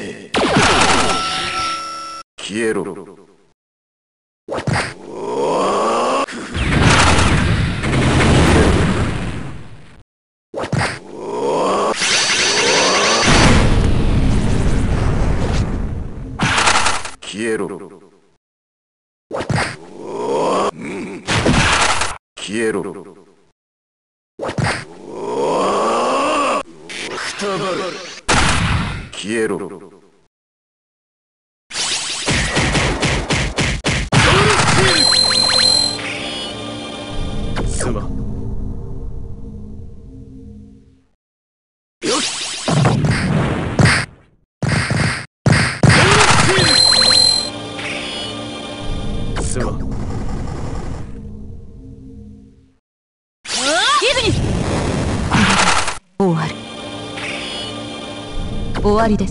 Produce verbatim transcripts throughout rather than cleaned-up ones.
消えろ。消えろ。消えろ。くたばる。消えろ。すまん。よし。すまん。 終わる。終わりです。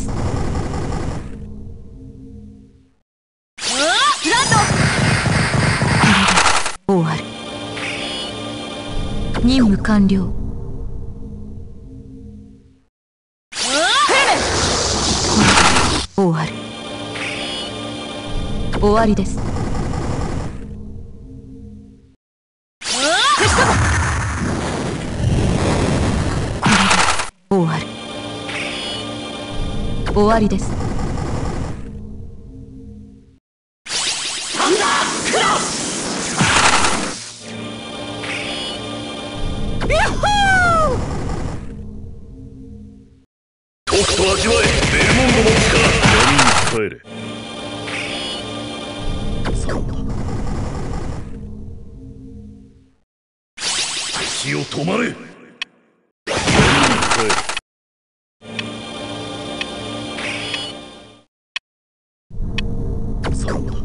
終わる。任務完了。終わる。終わりです。終わる。終わりです。 とくと味わえ、ベルモンドの力。闇に帰れ。そうだ。敵を止まれ。闇に帰れ。そうだ。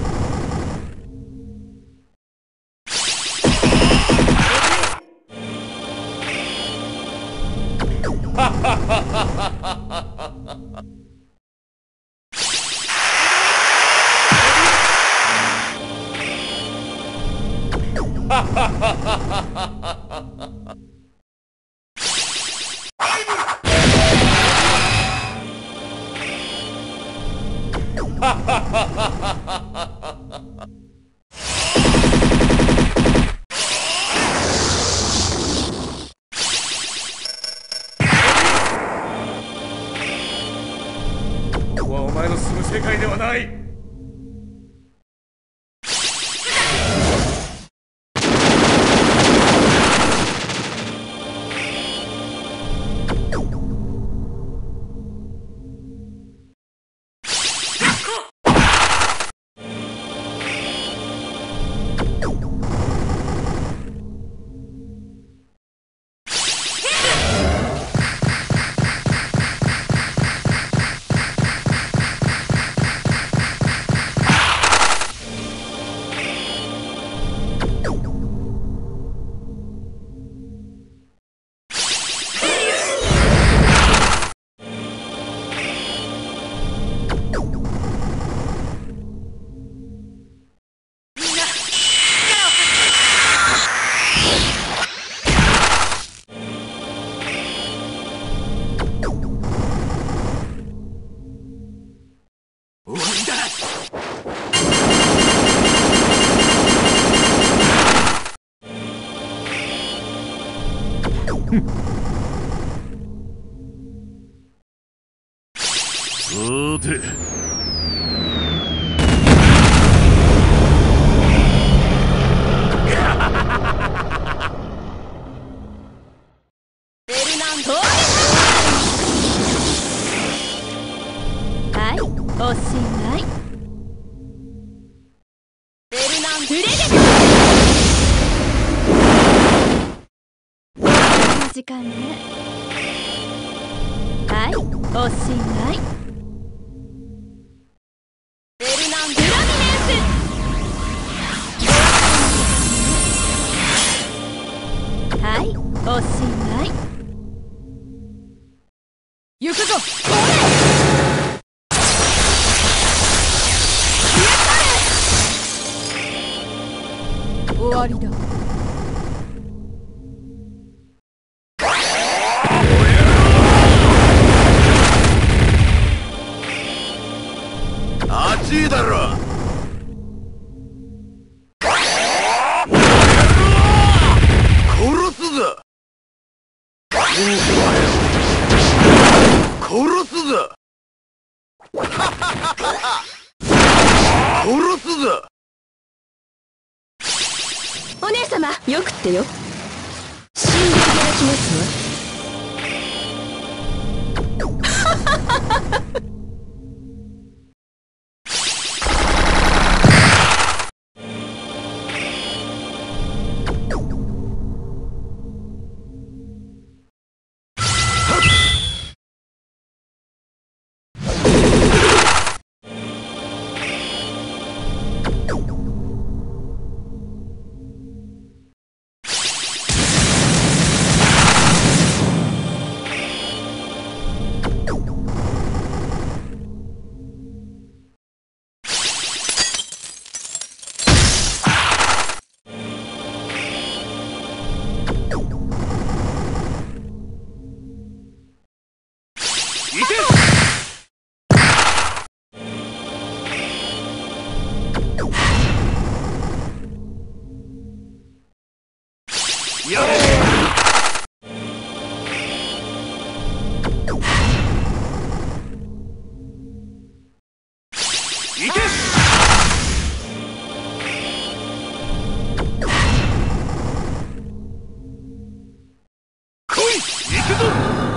ははははここはお前の住む世界ではない。さて、 ベルナントはい、おしまい。ベルナンプレデター時間ね。はい、おしまい。ベルナングラミネンス。はい、おしまい。行くぞ。終わりだ。 しいだろ。殺すぞ。殺すぞ。殺すぞ。 お姉様、よくってよ。死んでいただきますわ。 やれ。行け。来い。行くぞ。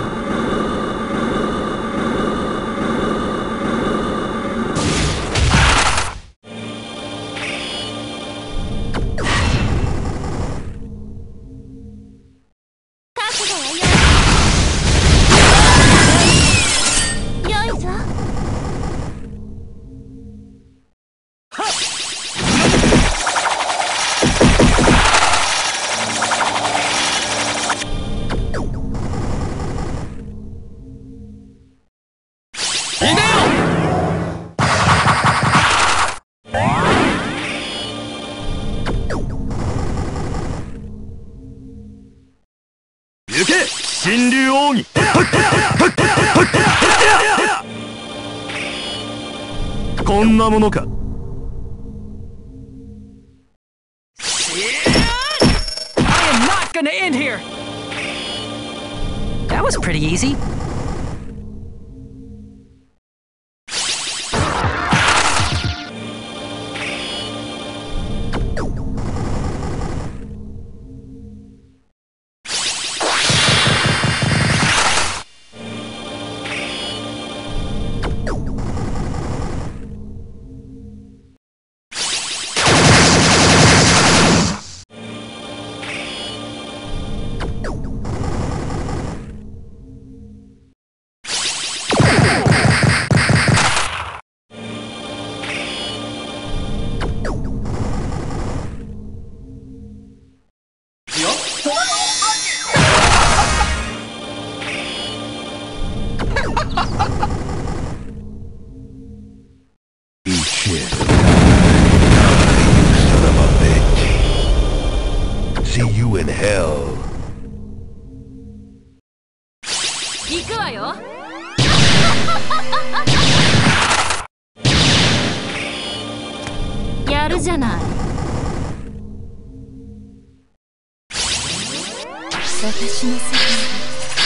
行け。神竜奥義。こんなものか。 I am not gonna end here. That was pretty easy. See you in hell. 行くわよ。やるじゃない。私の世界で。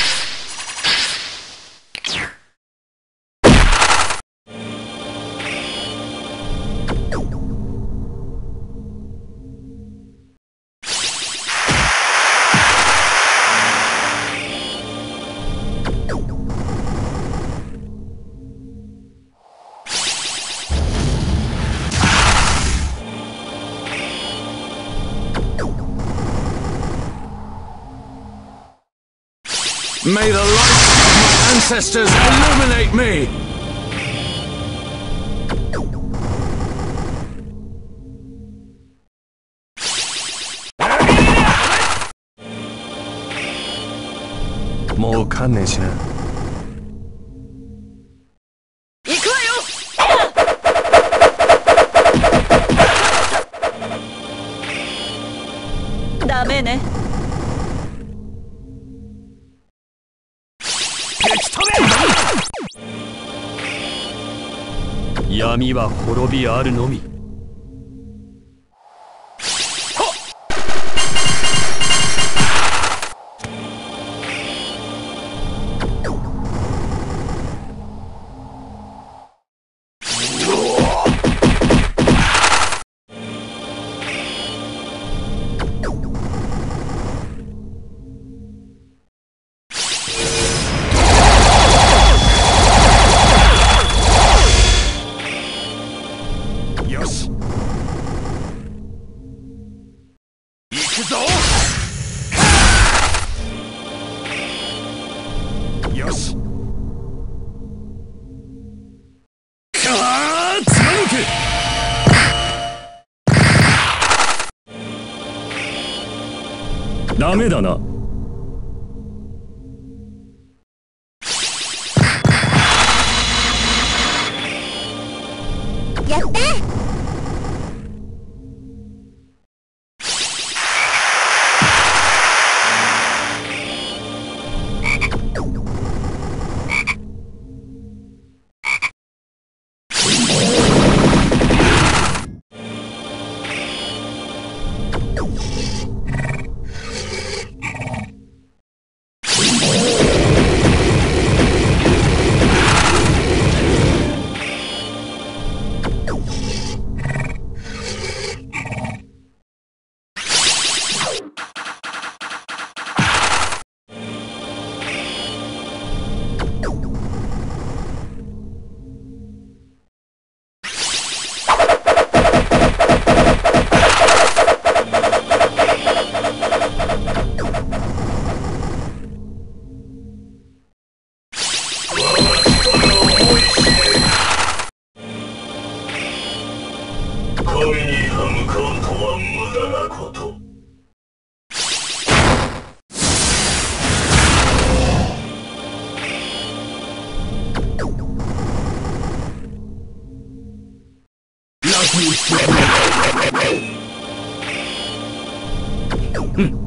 May the light of my ancestors illuminate me! More 観念しな。 行くわよ。ダメね。 闇は滅びあるのみ。よし、行くぞ。よし、かあ貫け。ダメだな。 やった。神に歯向かうとは無駄なこと。楽にしてくれ。